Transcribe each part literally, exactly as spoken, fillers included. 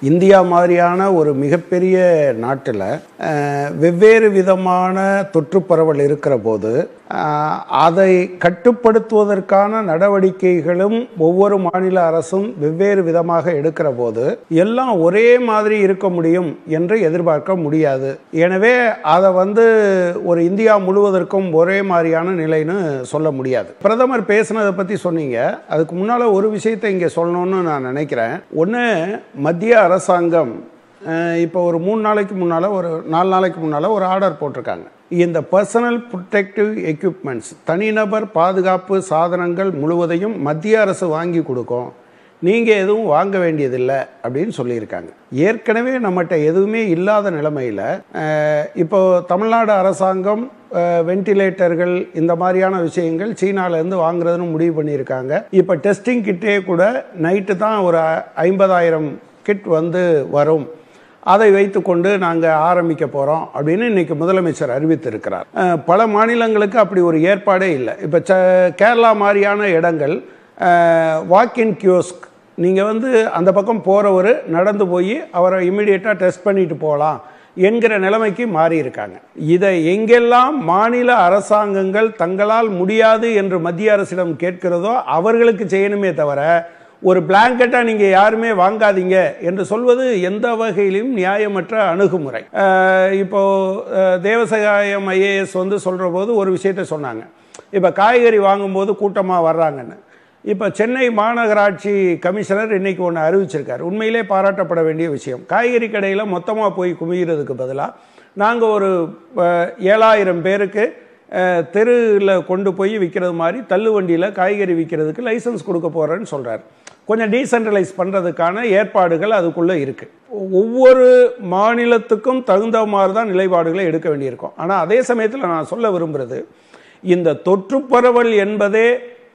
India மாதிரியான ஒரு மிகப்பெரிய நாட்டில் வெவ்வேறு விதமான தொற்று பரவல் இருக்கிற போது அதை கட்டுப்படுத்துவதற்கான நடவடிக்கைகளும் ஒவ்வொரு மாநில அரசும் வெவ்வேறு விதமாக எடுக்கிற போது எல்லாம் ஒரே மாதிரி இருக்க முடியும் என்று எதிர்பார்க்க முடியாது. எனவே அதை வந்து ஒரு இந்தியா முழுவதற்கும் ஒரே மாதிரியான நிலைன்னு சொல்ல முடியாது. பிரதமர் பேசினதை பற்றி சொன்னீங்க. அதுக்கு முன்னால் ஒரு விஷயத்தை இங்கே சொல்லணும்னு நான் நினைக்கிறேன். ஒன்று, மத்திய அரசாங்கம் இப்போ ஒரு மூணு நாளைக்கு முன்னால் ஒரு நாலு நாளைக்கு முன்னால் ஒரு ஆர்டர் போட்டிருக்காங்க. இந்த பர்சனல் ப்ரொடெக்டிவ் எக்யூப்மெண்ட்ஸ், தனிநபர் பாதுகாப்பு சாதனங்கள் முழுவதையும் மத்திய அரசு வாங்கி கொடுக்கும், நீங்கள் எதுவும் வாங்க வேண்டியதில்லை அப்படின்னு சொல்லியிருக்காங்க. ஏற்கனவே நம்மகிட்ட எதுவுமே இல்லாத நிலைமையில் இப்போ தமிழ்நாடு அரசாங்கம் வென்டிலேட்டர்கள் இந்த மாதிரியான விஷயங்கள் சீனாவிலேருந்து வாங்குறதுன்னு முடிவு பண்ணியிருக்காங்க. இப்போ டெஸ்டிங் கிட்டே கூட நைட்டு தான் ஒரு ஐம்பதாயிரம் கிட் வந்து வரும், அதை வைத்துக்கொண்டு நாங்கள் ஆரம்பிக்க போகிறோம் அப்படின்னு இன்றைக்கி முதலமைச்சர் அறிவித்திருக்கிறார். பல மாநிலங்களுக்கு அப்படி ஒரு ஏற்பாடே இல்லை. இப்போ ச கேரளா மாதிரியான இடங்கள் வாக்கின் கியோஸ்க், நீங்கள் வந்து அந்த பக்கம் போகிறவர் நடந்து போய் அவரை இம்மிடியேட்டாக டெஸ்ட் பண்ணிட்டு போகலாம் என்கிற நிலைமைக்கு மாறி இருக்காங்க. இதை எங்கெல்லாம் மாநில அரசாங்கங்கள் தங்களால் முடியாது என்று மத்திய அரசிடம் கேட்கிறதோ அவர்களுக்கு செய்யணுமே தவிர ஒரு பிளாங்கெட்டாக நீங்கள் யாருமே வாங்காதீங்க என்று சொல்வது எந்த வகையிலும் நியாயமற்ற அணுகுமுறை. இப்போது தேவசகாயம் ஐஏஎஸ் வந்து சொல்கிற போது ஒரு விஷயத்தை சொன்னாங்க. இப்போ காய்கறி வாங்கும்போது கூட்டமாக வர்றாங்கன்னு. இப்போ சென்னை மாநகராட்சி கமிஷனர் இன்றைக்கி ஒன்று அறிவிச்சிருக்கார். உண்மையிலே பாராட்டப்பட வேண்டிய விஷயம். காய்கறி கடையில் மொத்தமாக போய் குமிகிறதுக்கு பதிலாக நாங்கள் ஒரு ஏழாயிரம் பேருக்கு தெருவில் கொண்டு போய் விற்கிறது மாதிரி தள்ளுவண்டியில் காய்கறி விற்கிறதுக்கு லைசன்ஸ் கொடுக்க போகிறேன்னு சொல்கிறார். கொஞ்சம் டீசென்ட்ரலைஸ் பண்ணுறதுக்கான ஏற்பாடுகள் அதுக்குள்ளே இருக்குது. ஒவ்வொரு மாநிலத்துக்கும் தகுந்த மாதிரி தான் நிலைப்பாடுகளை எடுக்க வேண்டியிருக்கும். ஆனால் அதே சமயத்தில் நான் சொல்ல விரும்புகிறது, இந்த தொற்று பரவல் என்பதே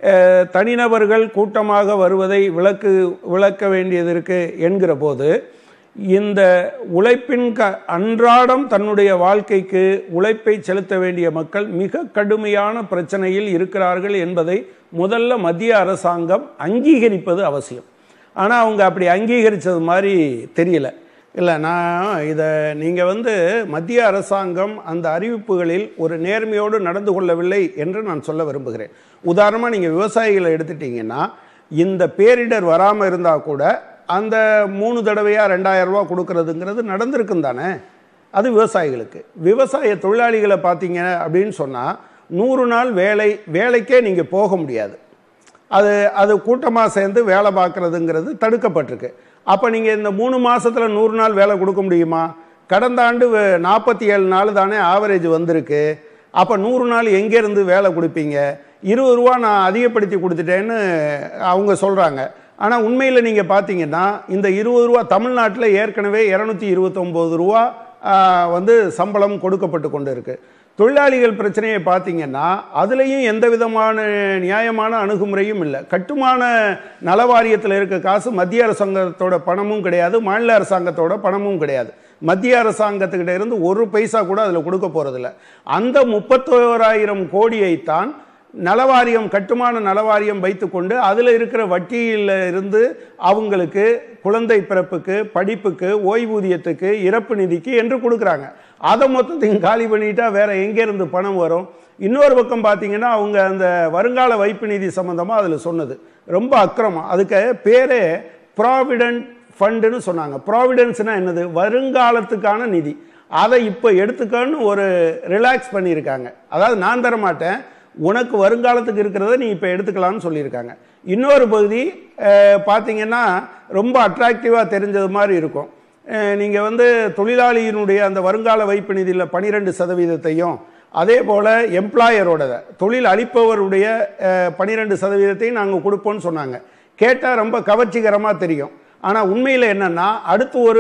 தனிநபர்கள் கூட்டமாக வருவதை விளக்கு விளக்க வேண்டியது இருக்குது என்கிற போது இந்த உழைப்பின் க அன்றாடம் தன்னுடைய வாழ்க்கைக்கு உழைப்பை செலுத்த வேண்டிய மக்கள் மிக கடுமையான பிரச்சனையில் இருக்கிறார்கள் என்பதை முதல்ல மத்திய அரசாங்கம் அங்கீகரிப்பது அவசியம். ஆனால் அவங்க அப்படி அங்கீகரித்தது மாதிரி தெரியல. இல்லை, நான் இதை நீங்கள் வந்து மத்திய அரசாங்கம் அந்த அறிவிப்புகளில் ஒரு நேர்மையோடு நடந்து கொள்ளவில்லை என்று நான் சொல்ல விரும்புகிறேன். உதாரணமாக நீங்கள் விவசாயிகளை எடுத்துட்டிங்கன்னா, இந்த பேரிடர் வராமல் இருந்தால் கூட அந்த மூணு தடவையாக ரெண்டாயிரம் ரூபா கொடுக்கறதுங்கிறது நடந்திருக்கும் தானே. அது விவசாயிகளுக்கு. விவசாய தொழிலாளிகளை பார்த்தீங்க அப்படின்னு சொன்னால் நூறு நாள் வேலை வேலைக்கே நீங்கள் போக முடியாது. அது அது கூட்டமாக சேர்ந்து வேலை பார்க்குறதுங்கிறது தடுக்கப்பட்டிருக்கு. அப்போ நீங்கள் இந்த மூணு மாதத்தில் நூறு நாள் வேலை கொடுக்க முடியுமா? கடந்த ஆண்டு நாற்பத்தி ஏழு நாள் தானே ஆவரேஜ் வந்திருக்கு. அப்போ நூறு நாள் எங்கேருந்து வேலை கொடுப்பீங்க? இருபது ரூபா நான் அதிகப்படுத்தி கொடுத்துட்டேன்னு அவங்க சொல்கிறாங்க. ஆனால் உண்மையில் நீங்கள் பார்த்தீங்கன்னா இந்த இருபது ரூபா தமிழ்நாட்டில் ஏற்கனவே இரநூத்தி இருபத்தொம்போது ரூபா வந்து சம்பளம் கொடுக்கப்பட்டு கொண்டு இருக்குது. தொழிலாளிகள் பிரச்சனையை பார்த்தீங்கன்னா அதுலேயும் எந்த விதமான நியாயமான அணுகுமுறையும் இல்லை. கட்டுமான நலவாரியத்தில் இருக்க காசு மத்திய அரசாங்கத்தோட பணமும் கிடையாது, மாநில அரசாங்கத்தோட பணமும் கிடையாது. மத்திய அரசாங்கத்துக்கிட்ட இருந்து ஒரு பைசா கூட அதில் கொடுக்க போகிறதில்ல. அந்த முப்பத்தோராயிரம் கோடியைத்தான் நலவாரியம், கட்டுமான நலவாரியம் வைத்துக்கொண்டு அதில் இருக்கிற வட்டியில் இருந்து அவங்களுக்கு குழந்தை பிறப்புக்கு, படிப்புக்கு, ஓய்வூதியத்துக்கு, இறப்பு நிதிக்கு என்று கொடுக்குறாங்க. அதை மொத்தத்தையும் காலி பண்ணிட்டா வேற எங்கேருந்து பணம் வரும்? இன்னொரு பக்கம் பார்த்தீங்கன்னா அவங்க அந்த வருங்கால வைப்பு நிதி சம்மந்தமாக அதில் சொன்னது ரொம்ப அக்கிரமம். அதுக்கு பேரே ப்ராவிடென்ட் ஃபண்டுன்னு சொன்னாங்க. ப்ராவிடன்ஸ்னா என்னது? வருங்காலத்துக்கான நிதி. அதை இப்போ எடுத்துக்கன்னு ஒரு ரிலாக்ஸ் பண்ணியிருக்காங்க. அதாவது நான் தர மாட்டேன், உனக்கு வருங்காலத்துக்கு இருக்கிறத நீ இப்போ எடுத்துக்கலாம்னு சொல்லியிருக்காங்க. இன்னொரு பகுதி பார்த்தீங்கன்னா ரொம்ப அட்ராக்டிவாக தெரிஞ்சது மாதிரி இருக்கும். நீங்கள் வந்து தொழிலாளியினுடைய அந்த வருங்கால வைப்பு நிதியில் பன்னிரெண்டு சதவீதத்தையும் அதே போல் எம்ப்ளாயரோட தொழில் அளிப்பவருடைய பன்னிரெண்டு சதவீதத்தையும் நாங்கள் கொடுப்போம்னு சொன்னாங்க. கேட்டால் ரொம்ப கவர்ச்சிகரமாக தெரியும். ஆனால் உண்மையில் என்னென்னா அடுத்து ஒரு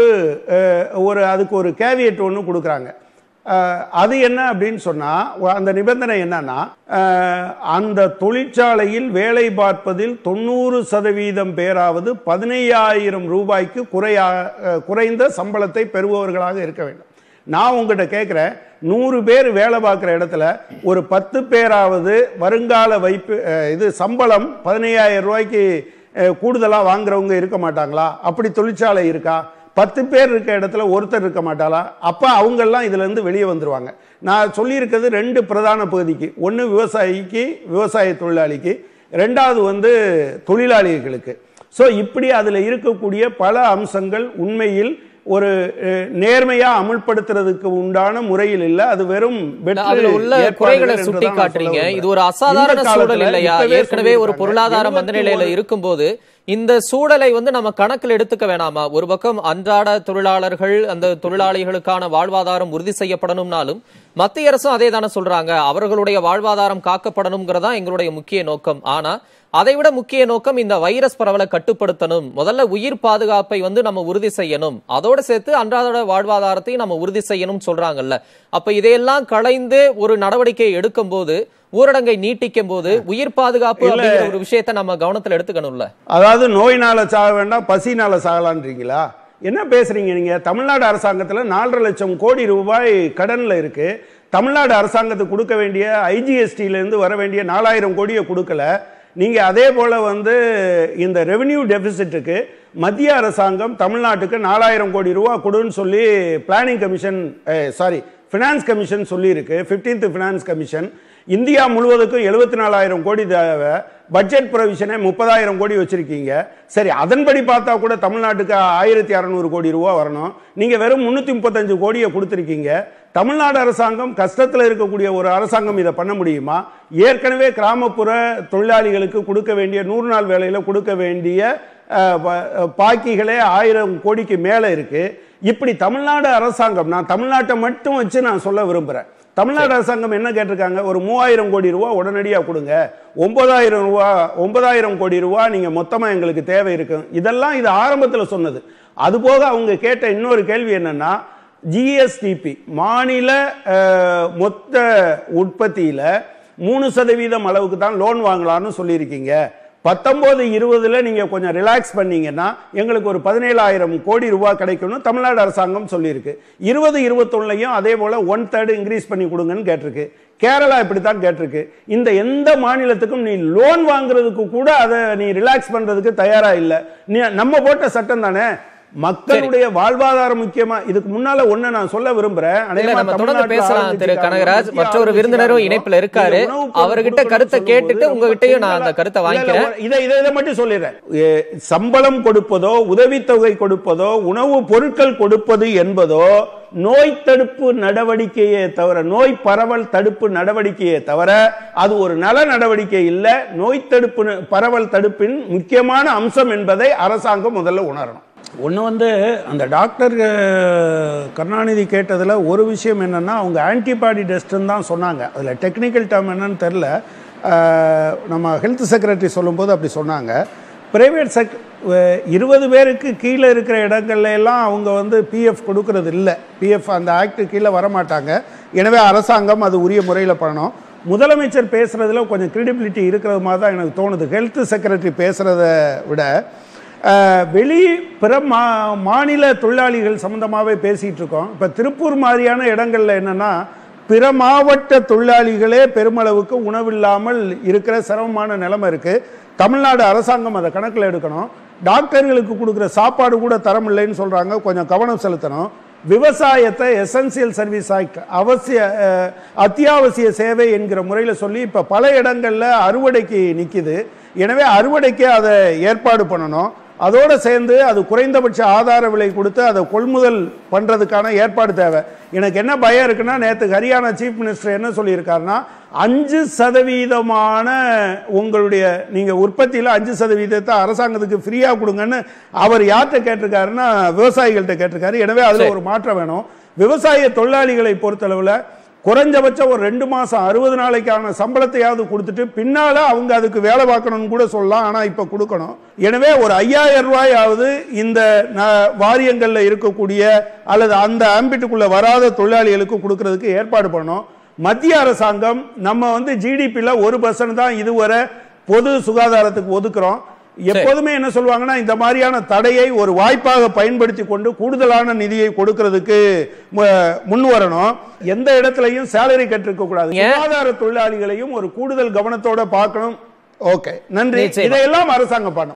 ஒரு அதுக்கு ஒரு கேவியட் ஒன்று கொடுக்குறாங்க. அது என்ன அப்படின்னு சொன்னால், அந்த நிபந்தனை என்னன்னா, அந்த தொழிற்சாலையில் வேலை பார்ப்பதில் தொண்ணூறு சதவீதம் பேராவது பதினையாயிரம் ரூபாய்க்கு குறையா குறைந்த சம்பளத்தை பெறுபவர்களாக இருக்க வேண்டும். நான் உங்ககிட்ட கேட்குறேன், நூறு பேர் வேலை பார்க்குற இடத்துல ஒரு பத்து பேராவது வருங்கால வைப்பு இது சம்பளம் பதினையாயிரம் ரூபாய்க்கு கூடுதலாக வாங்குறவங்க இருக்க மாட்டாங்களா? அப்படி தொழிற்சாலை இருக்கா? பத்து பேர் இருக்க இடத்துல ஒருத்தர் இருக்க மாட்டாளா? அப்ப அவங்க எல்லாம் இதுல இருந்து வெளியே வந்துருவாங்க. நான் சொல்லியிருக்கிறது ரெண்டு பிரதான பகுதிக்கு, ஒன்னு விவசாயிக்கு, விவசாய தொழிலாளிக்கு, ரெண்டாவது வந்து தொழிலாளிகளுக்கு. சோ இப்படி அதுல இருக்கக்கூடிய பல அம்சங்கள் உண்மையில் ஒரு நேர்மையா அமுல்படுத்துறதுக்கு உண்டான முறையில் இல்ல. அது வெறும் உள்ள குறைகளை சுட்டி காட்டுறீங்க. இது ஒரு அசாதாரண சூழல் இல்லையா? ஏற்கனவே ஒரு பொருளாதார மந்தநிலையில இருக்கும் போது இந்த சூழலை வந்து நம்ம கணக்கில் எடுத்துக்க வேணாமா? ஒரு பக்கம் அன்றாட தொழிலாளர்கள், அந்த தொழிலாளிகளுக்கான வாழ்வாதாரம் உறுதி செய்யப்படணும்னாலும் மத்திய அரசும் அதே தானே சொல்றாங்க, அவர்களுடைய வாழ்வாதாரம் காக்கப்படணும்ங்கிறதா எங்களுடைய முக்கிய நோக்கம். ஆனா அதை விட முக்கிய நோக்கம் இந்த வைரஸ் பரவலை கட்டுப்படுத்தணும், முதல்ல உயிர் பாதுகாப்பை வந்து நம்ம உறுதி செய்யணும், அதோட சேர்த்து அன்றாட வாழ்வாதாரத்தையும் நம்ம உறுதி செய்யணும் சொல்றாங்கல்ல. அப்ப இதையெல்லாம் களைந்து ஒரு நடவடிக்கை எடுக்கும் போது, ஊரடங்கை நீட்டிக்கும் போது உயிர் பாதுகாப்பு அப்படிங்கிற ஒரு விஷயத்தை நம்ம கவனத்தில் எடுத்துக்கணும்ல. அதாவது நோயினால சாக வேண்டாம், பசினால சாகலான்றீங்களா? என்ன பேசுறீங்க நீங்க? தமிழ்நாடு அரசாங்கத்துல நாலரை லட்சம் கோடி ரூபாய் கடன்ல இருக்கு. தமிழ்நாடு அரசாங்கத்துக்கு கொடுக்க வேண்டிய ஐஜிஎஸ்டில இருந்து வர வேண்டிய நாலாயிரம் கோடியை கொடுக்கல. நீங்க அதே போல வந்து இந்த ரெவென்யூ டெபிசிட்டுக்கு மத்திய அரசாங்கம் தமிழ்நாட்டுக்கு நாலாயிரம் கோடி ரூபாய் கொடுன்னு சொல்லி planning commission sorry finance commission சொல்லி இருக்கு. பிப்டீன்த் பினான்ஸ் கமிஷன் இந்தியா முழுவதுக்கும் எழுபத்தி நாலாயிரம் கோடி தேவை. பட்ஜெட் ப்ரொவிஷனை முப்பதாயிரம் கோடி வச்சிருக்கீங்க. சரி, அதன்படி பார்த்தா கூட தமிழ்நாட்டுக்கு ஆயிரத்தி அறுநூறு கோடி ரூபாய் வரணும். நீங்க வெறும் முன்னூத்தி முப்பத்தஞ்சு கோடியை கொடுத்திருக்கீங்க. தமிழ்நாடு அரசாங்கம் கஷ்டத்தில் இருக்கக்கூடிய ஒரு அரசாங்கம் இதை பண்ண முடியுமா? ஏற்கனவே கிராமப்புற தொழிலாளிகளுக்கு கொடுக்க வேண்டிய நூறு நாள் வேலையில கொடுக்க வேண்டிய பாக்கிகளே ஆயிரம் கோடிக்கு மேல இருக்கு. இப்படி தமிழ்நாடு அரசாங்கம், நான் தமிழ்நாட்டை மட்டும் வச்சு நான் சொல்ல விரும்புறேன், தமிழ்நாடு அரசாங்கம் என்ன கேட்டிருக்காங்க? ஒரு மூவாயிரம் கோடி ரூபாய் உடனடியாக கொடுங்க, ஒன்பதாயிரம் ரூபா ஒன்பதாயிரம் கோடி ரூபாய் நீங்க மொத்தமா எங்களுக்கு தேவை இருக்கு. இதெல்லாம் இது ஆரம்பத்தில் சொன்னது. அதுபோக அவங்க கேட்ட இன்னொரு கேள்வி என்னன்னா, ஜிஎஸ்டிபி மாநில மொத்த உற்பத்தியில மூணு சதவீதம் அளவுக்கு தான் லோன் வாங்கலாம்னு சொல்லியிருக்கீங்க. பத்தொன்பது இருபதுல நீங்க கொஞ்சம் ரிலாக்ஸ் பண்ணீங்கன்னா எங்களுக்கு ஒரு பதினேழாயிரம் கோடி ரூபாய் கிடைக்கும்னு தமிழ்நாடு அரசாங்கம் சொல்லியிருக்கு. இருபது இருபத்தொன்னுலையும் அதே போல ஒன் தேர்ட் இன்க்ரீஸ் பண்ணி கொடுங்கன்னு கேட்டிருக்கு. கேரளா இப்படித்தான் கேட்டிருக்கு. இந்த எந்த மாநிலத்துக்கும் நீ லோன் வாங்குறதுக்கு கூட அதை நீ ரிலாக்ஸ் பண்றதுக்கு தயாரா இல்லை. நீ நம்ம போட்ட சட்டம் தானே. மக்களுடைய வாழ்வாதாரம் முக்கியமா. இதுக்கு முன்னால ஒண்ணு நான் சொல்ல விரும்புறேன். பேசலாம் திரு கனகராஜ். மற்றொரு விருந்தினரும் இணைப்புல இருக்காரு, அவர்கிட்ட கருத்தை கேட்டுட்டு உங்ககிட்டயும் நான் அந்த கருத்தை வாங்கிக்கிறேன். இதை இதை மட்டும் சொல்லிடுறேன். சம்பளம் கொடுப்பதோ, உதவித்தொகை கொடுப்பதோ, உணவு பொருட்கள் கொடுப்பது என்பதோ நோய் தடுப்பு நடவடிக்கையே தவிர, நோய் பரவல் தடுப்பு நடவடிக்கையே தவிர அது ஒரு நல நடவடிக்கை இல்ல. நோய் தடுப்பு பரவல் தடுப்பின் முக்கியமான அம்சம் என்பதை அரசாங்கம் முதல்ல உணரணும். ஒன்று வந்து அந்த டாக்டர் கருணாநிதி கேட்டதில் ஒரு விஷயம் என்னென்னா, அவங்க ஆன்டிபாடி டெஸ்ட்டுன்னு தான் சொன்னாங்க. அதில் டெக்னிக்கல் டேர்ம் என்னன்னு தெரில. நம்ம ஹெல்த் செக்ரட்டரி சொல்லும்போது அப்படி சொன்னாங்க. பிரைவேட் செக் இருபது பேருக்கு கீழே இருக்கிற இடங்கள்ல எல்லாம் அவங்க வந்து பிஎஃப் கொடுக்கறது இல்லை. பிஎஃப் அந்த ஆக்ட் கீழே வரமாட்டாங்க. எனவே அரசாங்கம் அது உரிய முறையில் பண்ணணும். முதலமைச்சர் பேசுறதுல கொஞ்சம் கிரெடிபிலிட்டி இருக்கிறது மாதிரி தான் எனக்கு தோணுது. ஹெல்த் செக்ரட்டரி பேசுறத விட வெளி பிற மா மாநில தொழிலாளிகள் சம்பந்தமாகவே பேசிகிட்டு இருக்கோம். இப்போ திருப்பூர் மாதிரியான இடங்கள்ல என்னன்னா, பிற மாவட்ட தொழிலாளிகளே பெருமளவுக்கு உணவில்லாமல் இருக்கிற சிரமமான நிலைமை இருக்கு. தமிழ்நாடு அரசாங்கம் அதை கணக்கில் எடுக்கணும். டாக்டர்களுக்கு கொடுக்குற சாப்பாடு கூட தரம் இல்லைன்னு சொல்றாங்க, கொஞ்சம் கவனம் செலுத்தணும். விவசாயத்தை எசென்சியல் சர்வீஸ் ஆக்ட், அவசிய அத்தியாவசிய சேவை என்கிற முறையில் சொல்லி இப்போ பல இடங்கள்ல அறுவடைக்கு நிற்கிது. எனவே அறுவடைக்கு அதை ஏற்பாடு பண்ணணும். அதோடு சேர்ந்து அது குறைந்தபட்ச ஆதார விலை கொடுத்து அதை கொள்முதல் பண்ணுறதுக்கான ஏற்பாடு தேவை. எனக்கு என்ன பயம் இருக்குன்னா, நேற்று ஹரியானா சீஃப் மினிஸ்டர் என்ன சொல்லியிருக்காருன்னா, அஞ்சு சதவீதமான உங்களுடைய நீங்கள் உற்பத்தியில் அஞ்சு சதவீதத்தை அரசாங்கத்துக்கு ஃப்ரீயாக கொடுங்கன்னு அவர் யார்கிட்ட கேட்டிருக்காருன்னா விவசாயிகள்கிட்ட கேட்டிருக்காரு. எனவே அதில் ஒரு மாற்றம் வேணும். விவசாய தொழிலாளிகளை பொறுத்தளவில் குறைஞ்சபட்சம் ஒரு ரெண்டு மாசம் அறுபது நாளைக்கான சம்பளத்தையாவது கொடுத்துட்டு பின்னால அவங்க அதுக்கு வேலை பார்க்கணும்னு கூட சொல்லலாம். ஆனா இப்ப கொடுக்கணும். எனவே ஒரு ஐயாயிரம் ரூபாயாவது இந்த வாரியங்கள்ல இருக்கக்கூடிய அல்லது அந்த ஆம்பிட்டுக்குள்ள வராத தொழிலாளிகளுக்கு கொடுக்கறதுக்கு ஏற்பாடு பண்ணணும். மத்திய அரசாங்கம் நம்ம வந்து ஜிடிபில ஒரு பர்சன்ட் தான் இதுவரை பொது சுகாதாரத்துக்கு ஒதுக்குறோம். எப்போதுமே என்ன சொல்லுவாங்கன்னா, இந்த மாதிரியான தடையை ஒரு வாய்ப்பாக பயன்படுத்தி கொண்டு கூடுதலான நிதியை கொடுக்கிறதுக்கு முன் வரணும். எந்த இடத்துலையும் சேலரி கட் இருக்க கூடாது. சுகாதார தொழிலாளிகளையும் ஒரு கூடுதல் கவனத்தோட பார்க்கணும். ஓகே, நன்றி. இதையெல்லாம் அரசாங்கம் பண்ணும்.